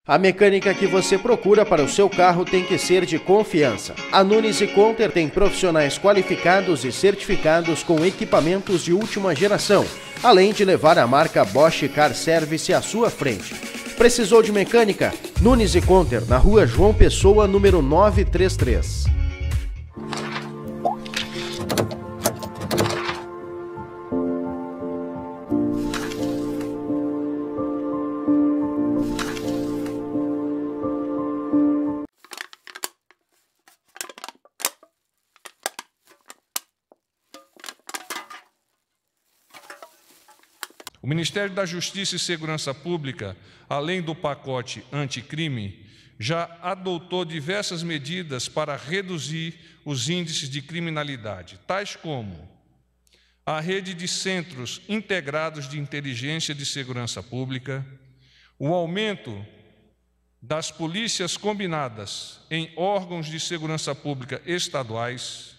A mecânica que você procura para o seu carro tem que ser de confiança. A Nunes & Conter tem profissionais qualificados e certificados com equipamentos de última geração, além de levar a marca Bosch Car Service à sua frente. Precisou de mecânica? Nunes & Conter, na rua João Pessoa, número 933. O Ministério da Justiça e Segurança Pública, além do pacote anticrime, já adotou diversas medidas para reduzir os índices de criminalidade, tais como a rede de centros integrados de inteligência de segurança pública, o aumento das polícias combinadas em órgãos de segurança pública estaduais,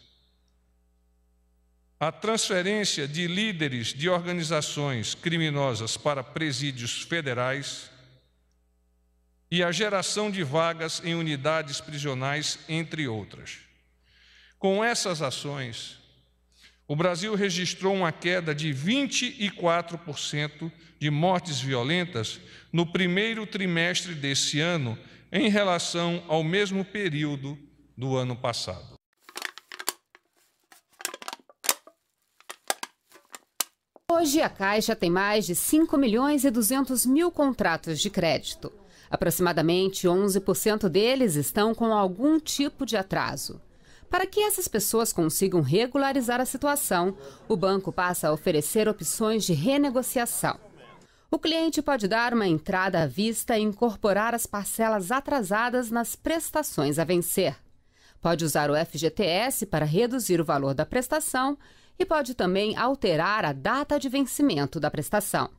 a transferência de líderes de organizações criminosas para presídios federais e a geração de vagas em unidades prisionais, entre outras. Com essas ações, o Brasil registrou uma queda de 24% de mortes violentas no primeiro trimestre desse ano, em relação ao mesmo período do ano passado. Hoje, a Caixa tem mais de 5.200.000 contratos de crédito. Aproximadamente 11% deles estão com algum tipo de atraso. Para que essas pessoas consigam regularizar a situação, o banco passa a oferecer opções de renegociação. O cliente pode dar uma entrada à vista e incorporar as parcelas atrasadas nas prestações a vencer. Pode usar o FGTS para reduzir o valor da prestação e pode também alterar a data de vencimento da prestação.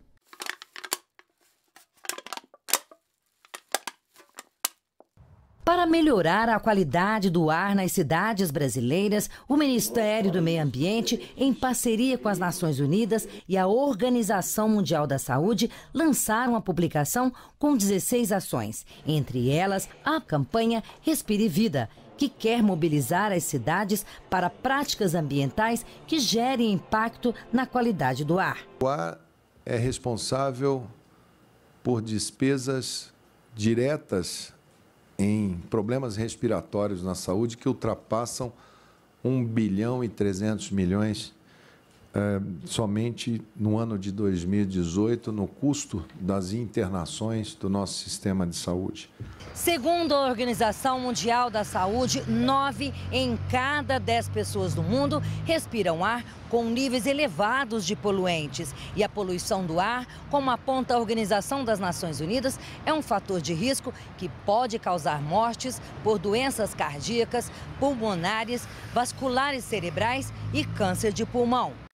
Para melhorar a qualidade do ar nas cidades brasileiras, o Ministério do Meio Ambiente, em parceria com as Nações Unidas e a Organização Mundial da Saúde, lançaram a publicação com 16 ações, entre elas a campanha Respire Vida, que quer mobilizar as cidades para práticas ambientais que gerem impacto na qualidade do ar. O ar é responsável por despesas diretas em problemas respiratórios na saúde que ultrapassam 1,3 bilhão somente no ano de 2018, no custo das internações do nosso sistema de saúde. Segundo a Organização Mundial da Saúde, 9 em cada 10 pessoas do mundo respiram ar com níveis elevados de poluentes. E a poluição do ar, como aponta a Organização das Nações Unidas, é um fator de risco que pode causar mortes por doenças cardíacas, pulmonares, vasculares cerebrais e câncer de pulmão.